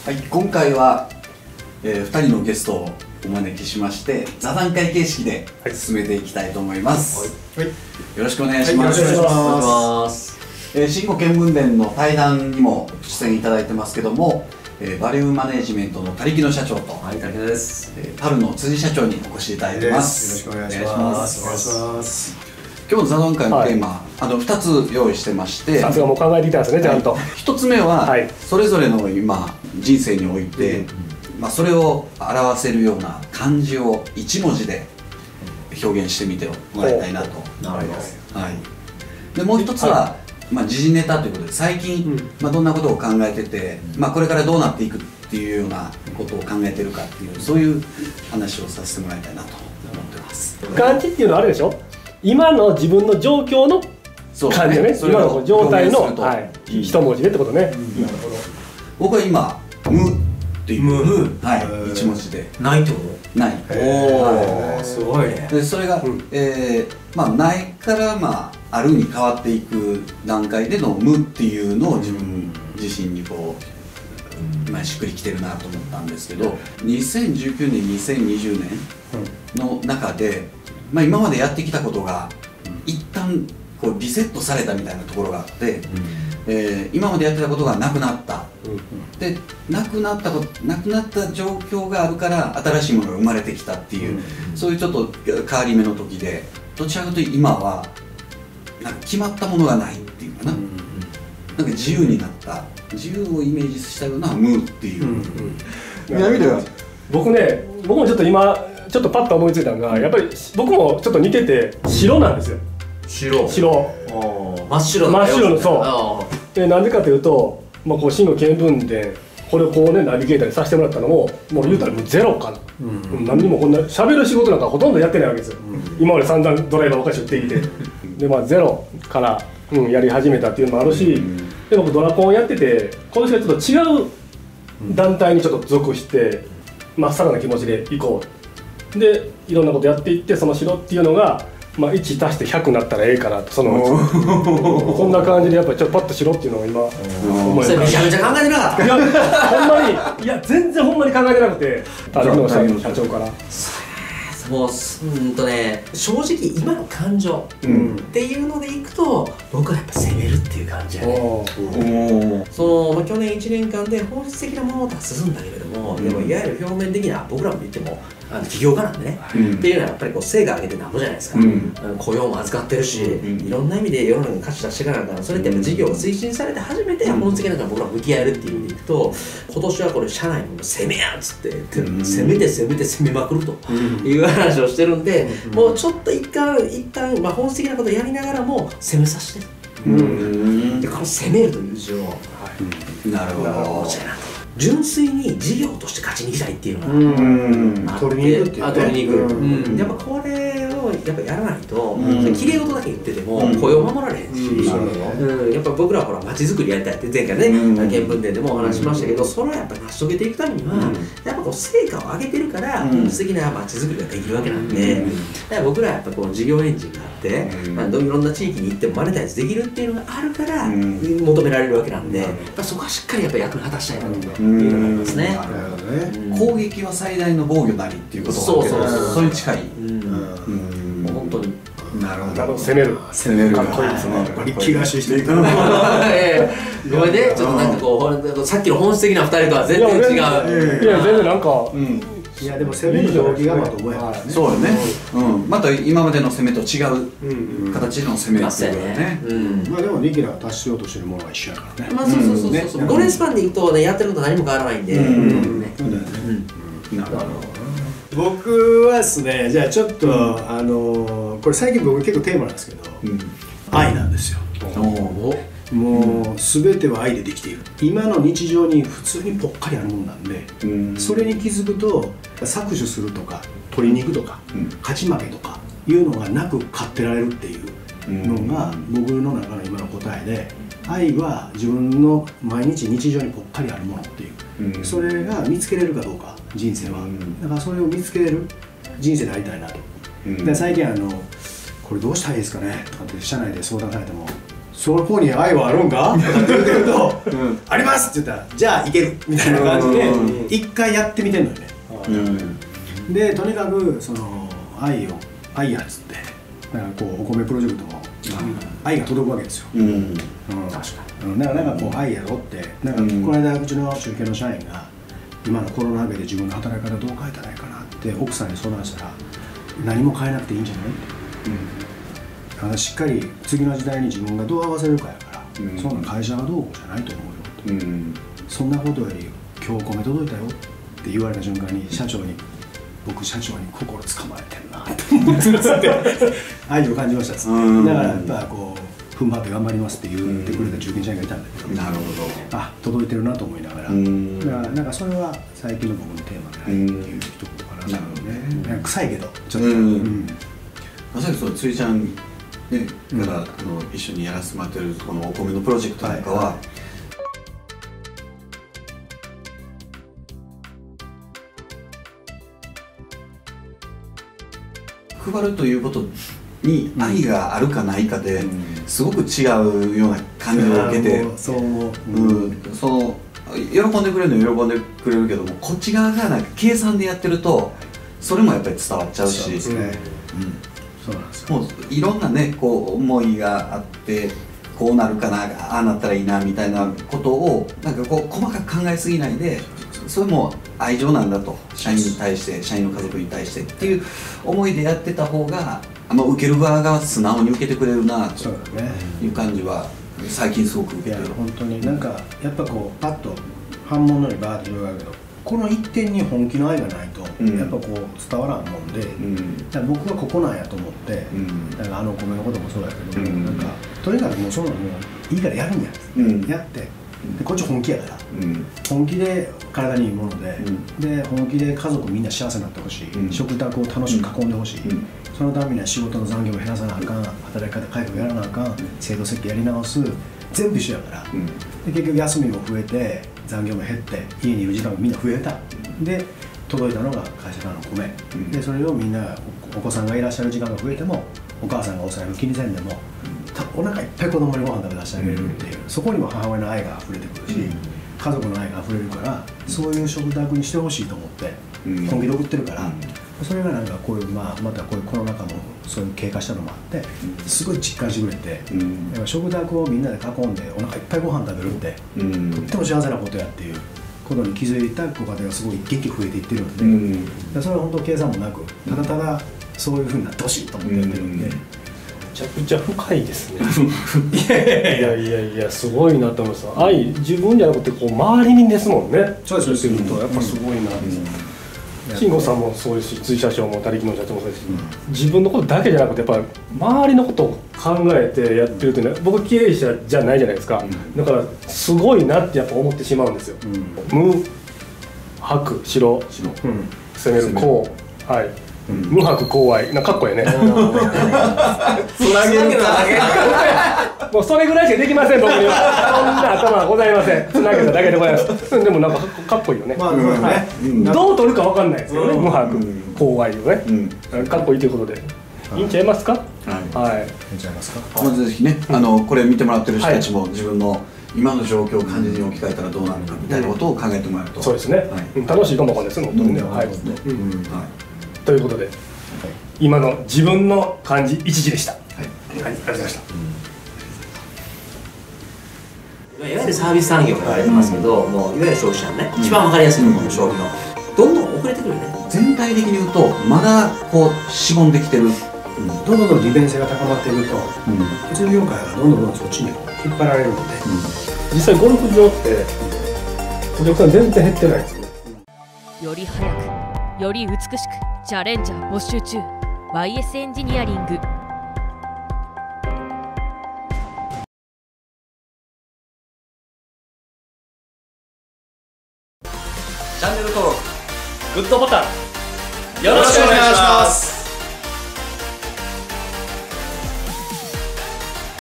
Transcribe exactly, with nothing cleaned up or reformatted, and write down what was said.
はい、今回は、えー、ふたりのゲストをお招きしまして座談会形式で進めていきたいと思います、はいはい、よろしくお願いします。 よろしくお願いします。 えー、新語見聞伝の対談にも出演いただいてますけども、えー、バリューマネジメントの他力の社長と、 はい、他力です、 えー、パルの辻社長にお越しいただいてます。 よろしくお願いします。お願いします。 今日の座談会のテーマ、はい、あのふたつ用意してまして、 さすがもう考えていたんですね、ちゃんと。 ひとつめは、はい、それぞれの今人生において、うん、まあ、それを表せるような漢字をいち文字で表現してみてもらいたいなと思います。はい、でもう一つは、はい、まあ、時事ネタということで最近、うん、まあ、どんなことを考えてて、まあ、これからどうなっていくっていうようなことを考えてるかっていうそういう話をさせてもらいたいなと思ってます。 漢字っていうのはあれでしょ、今の自分の状況の漢字ね、ね、今の状態の、はい、一文字でってことね、うん、なるほど。 僕は今「無」っていう「無」はい、一文字で 「ない」ってことない。 おお、すごいね。 でそれが、うん、えー、まあないからまああるに変わっていく段階での「無」っていうのを自分自身にこう、まあ、しっくりきてるなと思ったんですけど、にせんじゅうきゅうねんにせんにじゅうねんの中で、まあ、今までやってきたことが一旦こうリセットされたみたいなところがあって、うん、えー、今までやってたことがなくなった、うん、でなくなったことなくなった状況があるから新しいものが生まれてきたっていう、うん、そういうちょっと変わり目の時で、どちらかというと今はなんか決まったものがないっていうかな、うん、なんか自由になった自由をイメージしたような「無」っていう。 南では僕ね、僕もちょっと今ちょっとパッと思いついたのが、やっぱり僕もちょっと似てて白なんですよ。 白白真っ白真っ白の、そうで、なんでかというと、まあ、こう新語見聞でこれをこうねナビゲーターにさせてもらったのももう言うたらもうゼロかな、うん、何にもこんな喋る仕事なんかほとんどやってないわけですよ、うん、今まで散々ドライバーお菓子売ってきてで、まあ、ゼロから、うん、やり始めたっていうのもあるし、うん、で僕ドラコンやってて今年はちょっと違う団体にちょっと属してまっさらな気持ちで行こうでいろんなことやっていって、その白っていうのがまあ、いち足してひゃくになったらええかなと、そのそんな感じでやっぱりちょっとパッとしろっていうのを今思いそれめちゃめちゃ考えてなかった。 いやほんまに、いや全然ほんまに考えてなくて、他力の社長からもううんとね、正直今の感情っていうのでいくと僕はやっぱ攻めるっていう感じやね。その去年いちねんかんで本質的なものを出すんだけれども、でもいわゆる表面的な、僕らも言ってもあの起業家なんでね、うん、っていうのはやっぱりこう成果上げてなんぼじゃないですか、うん、雇用も預かってるし、うん、いろんな意味で世の中に価値出していかなあかん。それってやっぱ事業が推進されて初めて本質的な僕ら向き合えるっていう意味でいくと、今年はこれ社内にも攻めやっつって、うん、攻めて攻めて攻めまくるという話をしてるんで、うん、もうちょっと一旦一旦、まあ、本質的なことをやりながらも攻めさせてる、うん、でこの攻めるという字を、はい、 なるほど、 純粋に事業として勝ちに行きたいっていうのがあって、 取りに行くっていうね、 取りに行く、うん、やっぱこれをやっぱやらないと、きれい事だけ言ってても雇用守られへんし、うん、やっぱ僕らはほら街づくりやりたいって前回ね、見聞伝でもお話しましたけど、それをやっぱ成し遂げていくためには、やっぱこう成果を上げてるから本質的な街づくりができるわけなんで、だから僕らはやっぱこの事業エンジンがあって、まあ、いろんな地域に行ってもマネタイズできるっていうのがあるから求められるわけなんで、やっぱそこはしっかりやっぱ役に果たしたいなと。いうのがありますね。 攻撃は最大の防御なりっていうことだけど、そういう近い。 もう本当に。 なるほど。 攻める。 攻める。 かっこいいですね。 バリキラシしていた。 ごめんね、ちょっとなんかこうさっきの本質的な二人とは全然違う。 いや全然なんか。 いやでも攻める動機がまと思えばね。 そうよね。うん。また今までの攻めと違う形の攻めっていうね。 まあでもリキラが達しようとしてるものは一緒やからね。 まあそうそうそうそう。ごねんスパンでいくとね、やってること何も変わらないんで。なるほど。僕はですね、じゃあちょっとあのこれ最近僕結構テーマなんですけど、愛なんですよ。もう全ては愛でできている。今の日常に普通にぽっかりあるもんなんで、それに気づくと搾取するとか取りに行くとか、勝ち負けとかいうのがなく勝ってられるっていうのが僕の中の今の答えで、愛は自分の毎日日常にぽっかりあるものっていう、それが見つけれるかどうか、人生は。だからそれを見つけれる人生でありたいなと。で最近あのこれどうしたらいいですかねとかって社内で相談されても、 そこに愛はあるんか?」とかって言ってると「うん、あります」って言ったら「じゃあいける」みたいな感じで一回やってみてんのよね。うん、でとにかくその愛を愛やっつってなんかこうお米プロジェクトも愛が届くわけですよ。うん、うん、確かに。だからなんかこう愛やろってなんかこの間うちの中堅の社員が今のコロナ禍で自分の働き方どう変えたらいいかなって奥さんに相談したら何も変えなくていいんじゃないって。うん、だからしっかり次の時代に自分がどう合わせるかやから、うん、そんな会社がどうこうじゃないと思うよって、うん、そんなことより今日米届いたよって言われた瞬間に社長に僕社長に心つかまれてるなって思ってるっつって愛を感じましたっつって。だからやっぱこう踏ん張って頑張りますって言ってくれた中堅社員がいたんだけど、なるほど、あ届いてるなと思いながら、だからなんかそれは最近の僕のテーマでないっていう一言かな。なるほどね。なんか臭いけどちょっと、 まさにそのついちゃんねからあの一緒にやらせてもらってるこのお米のプロジェクトなんかは配るということに愛があるかないかですごく違うような感じを受けて、そう思う、うん、その喜んでくれるのは喜んでくれるけどもこっち側がなんか計算でやってるとそれもやっぱり伝わっちゃうし、そうですね、うん、そうなんですよ。もういろんなねこう思いがあってこうなるかなああなったらいいなみたいなことをなんかこう細かく考えすぎないでそれも愛情なんだと社員に対して社員の家族に対してっていう思いでやってた方があの受ける側が素直に受けてくれるなという感じは最近すごく受けてる。いや本当になんかやっぱこうパッと反物にバーッと広がるけどこの一点に本気の愛がないと、うん、やっぱこう伝わらんもんで、うん、だから僕はここなんやと思って、うん、だからあのお米のこともそうやけど、うん、なんかとにかくもうそのもういいからやるんや、うん、やってでこっち本気やから、うん、本気で体にいいもので、うん、で本気で家族みんな幸せになってほしい、うん、食卓を楽しく囲んでほしい、うん、そのためには仕事の残業を減らさなあかん働き方改革やらなあかん、うん、制度設計やり直す全部一緒やから、うん、で結局休みも増えて残業も減って家にいる時間もみんな増えたで届いたのが会社からの米、うん、でそれをみんなお子さんがいらっしゃる時間が増えてもお母さんがお財布気にせんでもお腹いっぱい子供にご飯食べ出してあげれるっていう、うん、そこにも母親の愛が溢れてくるし、うん、家族の愛が溢れるから、うん、そういう食卓にしてほしいと思って本気で送ってるから、うん、それがなんかこういう、まあ、またこういうコロナ禍もそういう経過したのもあってすごい実感してくれて、うん、だから食卓をみんなで囲んでお腹いっぱいご飯食べるって、うん、とっても幸せなことやっていうことに気づいたご家庭がすごい元気増えていってるので、うん、それは本当計算もなくただただそういうふうになってほしいと思ってやってるんで、うん、めちゃくちゃ深いですねいやいやいやいやいやすごいなと思います。愛自分じゃなくてこう周りにですもんね。そうですそうです。やっぱすごいなって、うん慎吾さんもそうですし、追社長も他力の社長もそうですし、うん、自分のことだけじゃなくてやっぱ周りのことを考えてやってるというのは僕経営者じゃないじゃないですか、うん、だからすごいなってやっぱ思ってしまうんですよ、うん、無白白、うん、攻めるこうはい、うん、無白こう愛なんかかっこいいねつなげるだけもうそれぐらいしかできません僕にはそんな頭はございませんつなげただけでございますでもなんかかっこいいよね、まあそうですね、はい、どう取るか分かんないですよね、うん、無白こう愛をね、うん、かっこいいということでいいんちゃいますか。はい、いいんちゃいますか。まずぜひね、あのこれ見てもらってる人たちも自分の今の状況を感じに置き換えたらどうなるかみたいなことを考えてもらうと、そうですね、楽しいかもわかんないですね本当にね。はい、ということで今の自分の漢字一字でした。はい、ありがとうございました。 いわゆるサービス産業と言われてますけど、もういわゆる消費者のね、一番わかりやすいものの消費のどんどん遅れてくるね。全体的に言うとまだこうしぼんできてる、どんどんどん利便性が高まっていると、うちの業界はどんどんどんそっちに引っ張られるので、 実際ゴルフ場ってお客さん全然減ってないですね。 より早くより美しくチャレンジャー募集中 ワイエス エンジニアリング。 チャンネル登録グッドボタンよろしくお願いします。